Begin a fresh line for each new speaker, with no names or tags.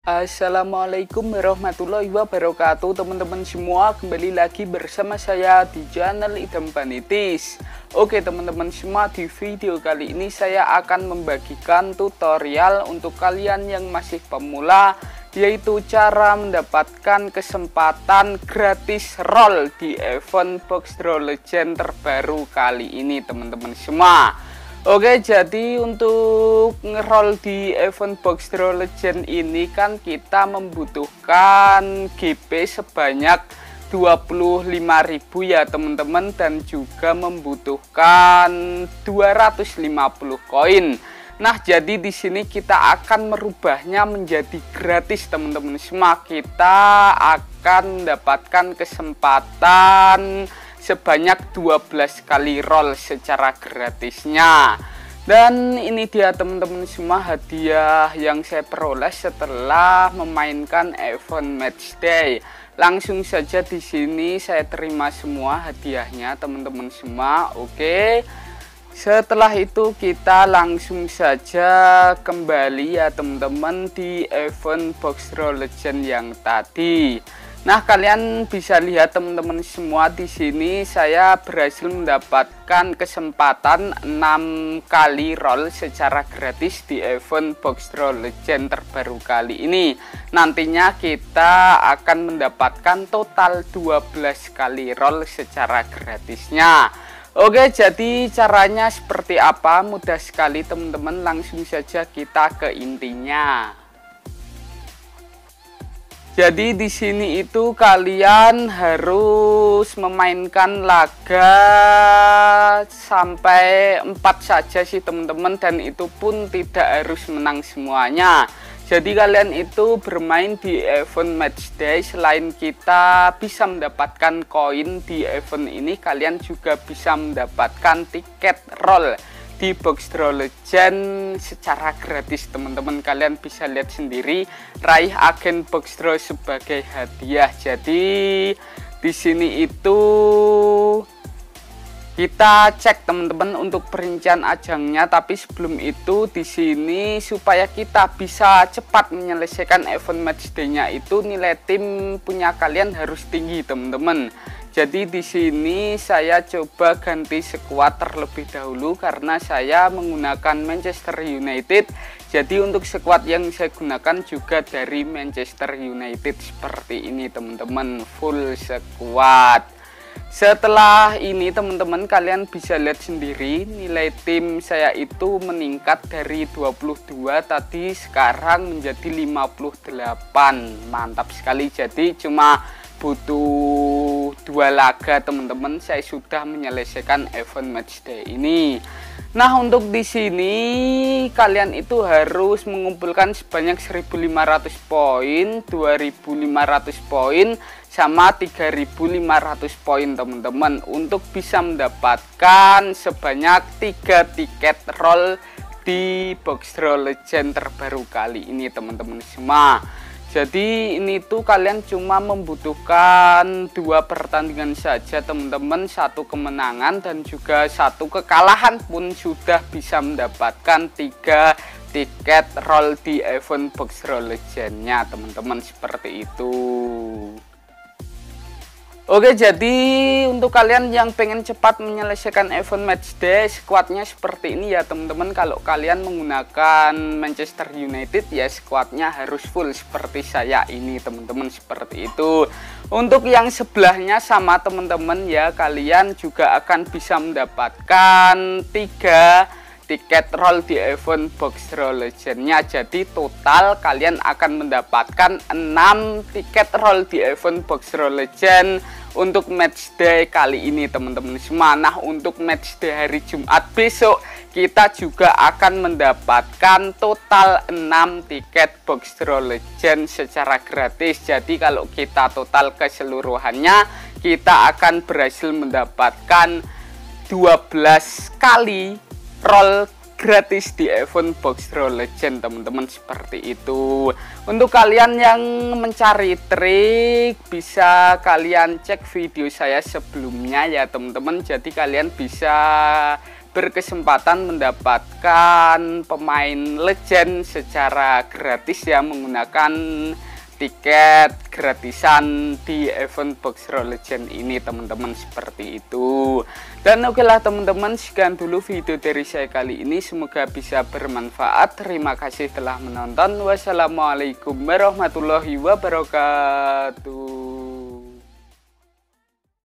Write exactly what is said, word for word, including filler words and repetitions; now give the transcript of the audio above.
Assalamualaikum warahmatullahi wabarakatuh, teman-teman semua. Kembali lagi bersama saya di channel Idam Vanities. Oke teman-teman semua, di video kali ini saya akan membagikan tutorial untuk kalian yang masih pemula, yaitu cara mendapatkan kesempatan gratis roll di event Box Draw Legend terbaru kali ini teman-teman semua. Oke, jadi untuk ngeroll di event Box Draw Legend ini kan kita membutuhkan G P sebanyak dua puluh lima ribu ya teman-teman, dan juga membutuhkan dua ratus lima puluh koin. Nah, jadi di sini kita akan merubahnya menjadi gratis teman-teman semua. Kita akan mendapatkan kesempatan sebanyak dua belas kali roll secara gratisnya. Dan ini dia teman-teman semua hadiah yang saya peroleh setelah memainkan event matchday. Langsung saja di sini saya terima semua hadiahnya teman-teman semua. Oke. Setelah itu kita langsung saja kembali ya teman-teman di event Box Draw Legend yang tadi. Nah, kalian bisa lihat teman-teman semua di sini saya berhasil mendapatkan kesempatan enam kali roll secara gratis di event Box Draw Legend terbaru kali ini. Nantinya kita akan mendapatkan total dua belas kali roll secara gratisnya. Oke, jadi caranya seperti apa? Mudah sekali teman-teman, langsung saja kita ke intinya. Jadi di sini itu kalian harus memainkan laga sampai empat saja sih teman-teman, dan itu pun tidak harus menang semuanya. Jadi kalian itu bermain di event matchday, selain kita bisa mendapatkan koin di event ini, kalian juga bisa mendapatkan tiket roll di Box Draw Legend secara gratis teman-teman. Kalian bisa lihat sendiri, raih agen Box Draw sebagai hadiah. Jadi di sini itu kita cek teman-teman untuk perincian ajangnya, tapi sebelum itu di sini supaya kita bisa cepat menyelesaikan event matchday-nya itu nilai tim punya kalian harus tinggi teman-teman. Jadi di sini saya coba ganti skuad terlebih dahulu karena saya menggunakan Manchester United. Jadi untuk skuad yang saya gunakan juga dari Manchester United seperti ini teman-teman, full skuad. Setelah ini teman-teman kalian bisa lihat sendiri nilai tim saya itu meningkat dari dua puluh dua tadi sekarang menjadi lima puluh delapan. Mantap sekali. Jadi cuma butuh dua laga teman-teman saya sudah menyelesaikan event matchday ini. Nah, untuk di sini kalian itu harus mengumpulkan sebanyak seribu lima ratus poin, dua ribu lima ratus poin sama tiga ribu lima ratus poin teman-teman untuk bisa mendapatkan sebanyak tiga tiket roll di Box Draw Legend terbaru kali ini teman-teman semua. Jadi ini tuh kalian cuma membutuhkan dua pertandingan saja teman-teman, satu kemenangan dan juga satu kekalahan pun sudah bisa mendapatkan tiga tiket roll di event Box Draw Legend-nya teman-teman, seperti itu. Oke, jadi untuk kalian yang pengen cepat menyelesaikan event matchday, skuadnya seperti ini ya teman-teman. Kalau kalian menggunakan Manchester United ya skuadnya harus full seperti saya ini teman-teman, seperti itu. Untuk yang sebelahnya sama teman-teman ya, kalian juga akan bisa mendapatkan tiga tiket roll di event Box Draw Legend-nya. Jadi total kalian akan mendapatkan enam tiket roll di event Box Draw Legend untuk matchday kali ini teman-teman semua. Nah, untuk matchday hari Jumat besok kita juga akan mendapatkan total enam tiket Box Draw Legend secara gratis. Jadi kalau kita total keseluruhannya kita akan berhasil mendapatkan dua belas kali roll gratis di event Box Draw Legend teman-teman, seperti itu. Untuk kalian yang mencari trik bisa kalian cek video saya sebelumnya ya teman-teman. Jadi kalian bisa berkesempatan mendapatkan pemain legend secara gratis ya, menggunakan tiket gratisan di event Box Hero Legend ini teman-teman, seperti itu. Dan oke lah teman-teman, sekian dulu video dari saya kali ini, semoga bisa bermanfaat. Terima kasih telah menonton. Wassalamualaikum warahmatullahi wabarakatuh.